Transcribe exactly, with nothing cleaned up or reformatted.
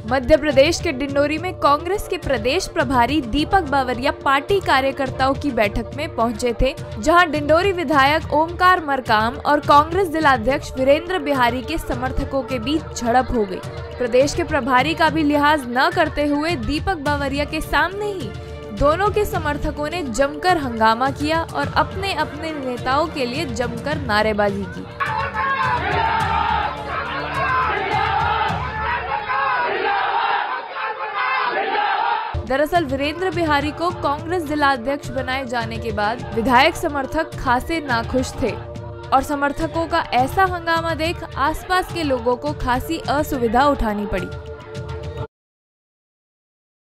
मध्य प्रदेश के डिंडोरी में कांग्रेस के प्रदेश प्रभारी दीपक बावरिया पार्टी कार्यकर्ताओं की बैठक में पहुंचे थे, जहां डिंडोरी विधायक ओमकार मरकाम और कांग्रेस जिलाध्यक्ष वीरेंद्र बिहारी के समर्थकों के बीच झड़प हो गई। प्रदेश के प्रभारी का भी लिहाज न करते हुए दीपक बावरिया के सामने ही दोनों के समर्थकों ने जमकर हंगामा किया और अपने अपने नेताओं के लिए जमकर नारेबाजी की। दरअसल वीरेंद्र बिहारी को कांग्रेस जिलाध्यक्ष बनाए जाने के बाद विधायक समर्थक खासे नाखुश थे और समर्थकों का ऐसा हंगामा देख आसपास के लोगों को खासी असुविधा उठानी पड़ी।